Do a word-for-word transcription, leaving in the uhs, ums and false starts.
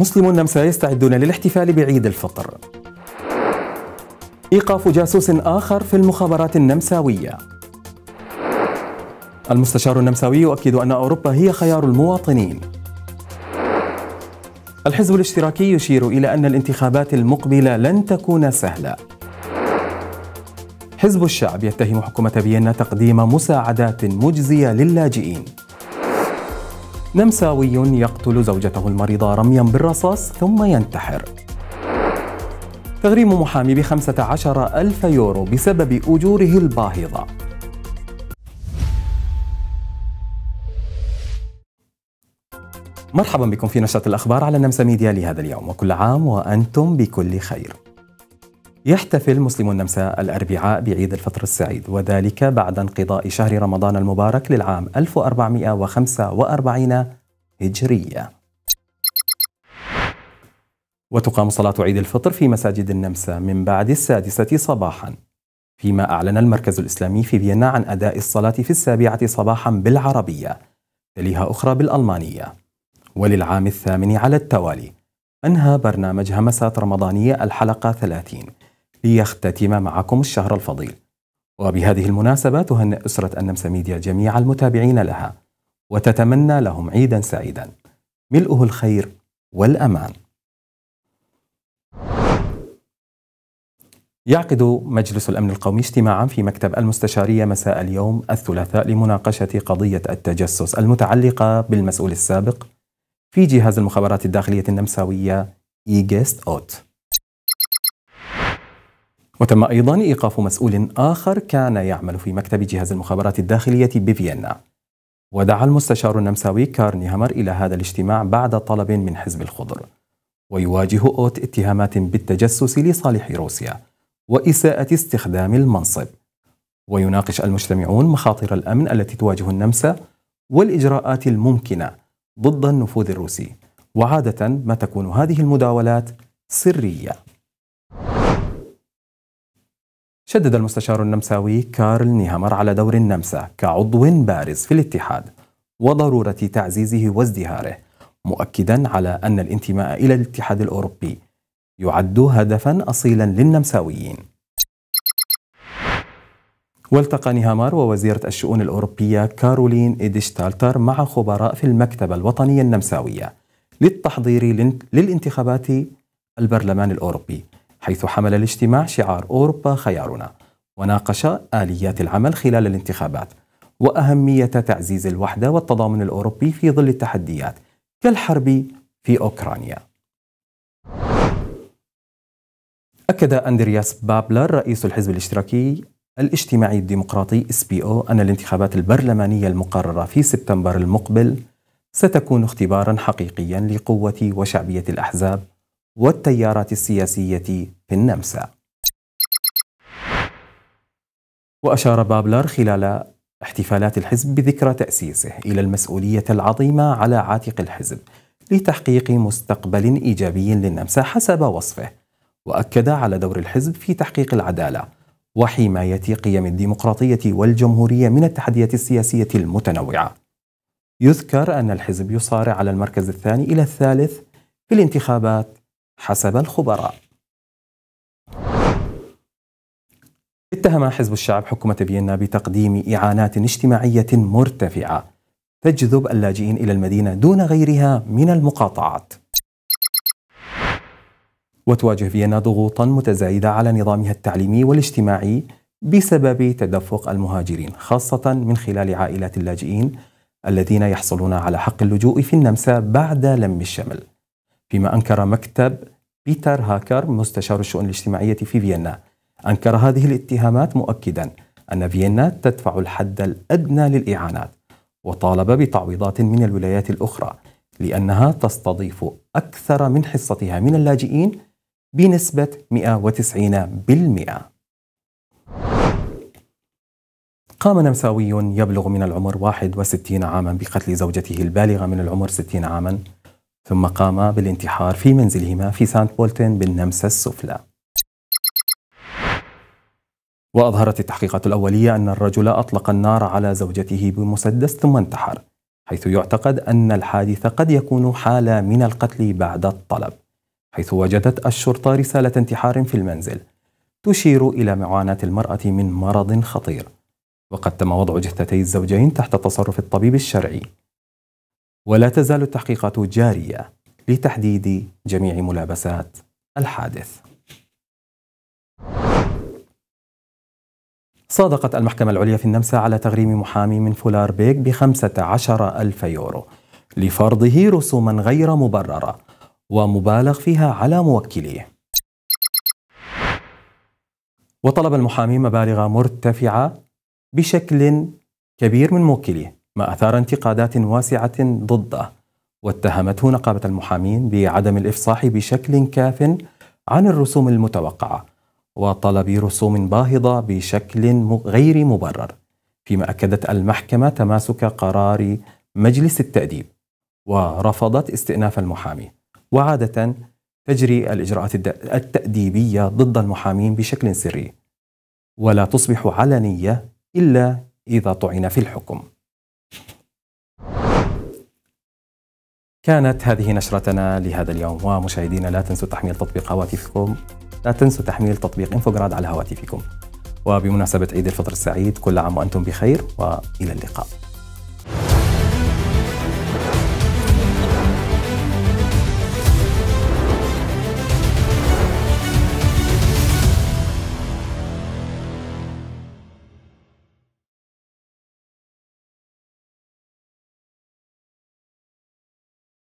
مسلمو النمسا يستعدون للاحتفال بعيد الفطر. إيقاف جاسوس آخر في المخابرات النمساوية. المستشار النمساوي يؤكد أن أوروبا هي خيار المواطنين. الحزب الاشتراكي يشير إلى أن الانتخابات المقبلة لن تكون سهلة. حزب الشعب يتهم حكومة فيينا تقديم مساعدات مجزية للاجئين. نمساوي يقتل زوجته المريضة رميا بالرصاص ثم ينتحر. تغريم محامي بخمسة عشر ألف يورو بسبب أجوره الباهظة. مرحبا بكم في نشرة الأخبار على نمسا ميديا لهذا اليوم، وكل عام وأنتم بكل خير. يحتفل مسلمو النمسا الأربعاء بعيد الفطر السعيد، وذلك بعد انقضاء شهر رمضان المبارك للعام ألف وأربعمائة وخمسة وأربعين هجرية. وتقام صلاة عيد الفطر في مساجد النمسا من بعد السادسة صباحا، فيما أعلن المركز الإسلامي في فيينا عن أداء الصلاة في السابعة صباحا بالعربية، تليها أخرى بالألمانية. وللعام الثامن على التوالي أنهى برنامج همسات رمضانية الحلقة ثلاثين ليختتم معكم الشهر الفضيل. وبهذه المناسبة تهنئ أسرة النمسا ميديا جميع المتابعين لها، وتتمنى لهم عيدا سعيدا ملؤه الخير والأمان. يعقد مجلس الأمن القومي اجتماعا في مكتب المستشارية مساء اليوم الثلاثاء لمناقشة قضية التجسس المتعلقة بالمسؤول السابق في جهاز المخابرات الداخلية النمساوية إيجست أوت. وتم أيضا إيقاف مسؤول آخر كان يعمل في مكتب جهاز المخابرات الداخلية بفيينا. ودعا المستشار النمساوي كار نيهامر إلى هذا الاجتماع بعد طلب من حزب الخضر. ويواجه أوت اتهامات بالتجسس لصالح روسيا وإساءة استخدام المنصب. ويناقش المجتمعون مخاطر الأمن التي تواجه النمسا والإجراءات الممكنة ضد النفوذ الروسي، وعادة ما تكون هذه المداولات سرية. شدد المستشار النمساوي كارل نيهامر على دور النمسا كعضو بارز في الاتحاد وضرورة تعزيزه وازدهاره، مؤكدا على أن الانتماء إلى الاتحاد الأوروبي يعد هدفا أصيلا للنمساويين. والتقى نيهامر ووزيرة الشؤون الأوروبية كارولين إيدشتالتر مع خبراء في المكتبة الوطنية النمساوية للتحضير للانتخابات البرلمان الأوروبي، حيث حمل الاجتماع شعار أوروبا خيارنا، وناقش آليات العمل خلال الانتخابات وأهمية تعزيز الوحدة والتضامن الأوروبي في ظل التحديات كالحرب في أوكرانيا. أكد أندرياس بابلر رئيس الحزب الاشتراكي الاجتماعي الديمقراطي إس بي أو أن الانتخابات البرلمانية المقررة في سبتمبر المقبل ستكون اختبارا حقيقيا لقوة وشعبية الأحزاب والتيارات السياسية في النمسا. وأشار بابلر خلال احتفالات الحزب بذكرى تأسيسه إلى المسؤولية العظيمة على عاتق الحزب لتحقيق مستقبل إيجابي للنمسا حسب وصفه، وأكد على دور الحزب في تحقيق العدالة وحماية قيم الديمقراطية والجمهورية من التحديات السياسية المتنوعة. يذكر أن الحزب يصارع على المركز الثاني إلى الثالث في الانتخابات حسب الخبراء. اتهم حزب الشعب حكومة فيينا بتقديم إعانات اجتماعية مرتفعة تجذب اللاجئين إلى المدينة دون غيرها من المقاطعات. وتواجه فيينا ضغوطا متزايدة على نظامها التعليمي والاجتماعي بسبب تدفق المهاجرين، خاصة من خلال عائلات اللاجئين الذين يحصلون على حق اللجوء في النمسا بعد لم الشمل. فيما أنكر مكتب بيتر هاكر مستشار الشؤون الاجتماعية في فيينا أنكر هذه الاتهامات، مؤكدا أن فيينا تدفع الحد الأدنى للإعانات، وطالب بتعويضات من الولايات الأخرى لأنها تستضيف أكثر من حصتها من اللاجئين بنسبة مئة وتسعين بالمئة. قام نمساوي يبلغ من العمر واحد وستين عاما بقتل زوجته البالغة من العمر ستين عاما، ثم قام بالانتحار في منزلهما في سانت بولتن بالنمسا السفلى. وأظهرت التحقيقات الأولية أن الرجل أطلق النار على زوجته بمسدس ثم انتحر، حيث يعتقد أن الحادث قد يكون حالة من القتل بعد الطلب، حيث وجدت الشرطة رسالة انتحار في المنزل تشير إلى معاناة المرأة من مرض خطير، وقد تم وضع جثتي الزوجين تحت تصرف الطبيب الشرعي. ولا تزال التحقيقات جارية لتحديد جميع ملابسات الحادث. صادقت المحكمة العليا في النمسا على تغريم محامي من فولار بيك بخمسة عشر ألف يورو لفرضه رسوما غير مبررة ومبالغ فيها على موكليه. وطلب المحامي مبالغ مرتفعة بشكل كبير من موكليه، ما أثار انتقادات واسعة ضده، واتهمته نقابة المحامين بعدم الإفصاح بشكل كاف عن الرسوم المتوقعة وطلب رسوم باهظة بشكل غير مبرر، فيما أكدت المحكمة تماسك قرار مجلس التأديب ورفضت استئناف المحامي. وعادة تجري الإجراءات التأديبية ضد المحامين بشكل سري ولا تصبح علنية إلا إذا طعن في الحكم. كانت هذه نشرتنا لهذا اليوم، ومشاهدينا لا تنسوا تحميل تطبيق هواتفكم لا تنسوا تحميل تطبيق إنفوغراد على هواتفكم. وبمناسبة عيد الفطر السعيد، كل عام وأنتم بخير، وإلى اللقاء.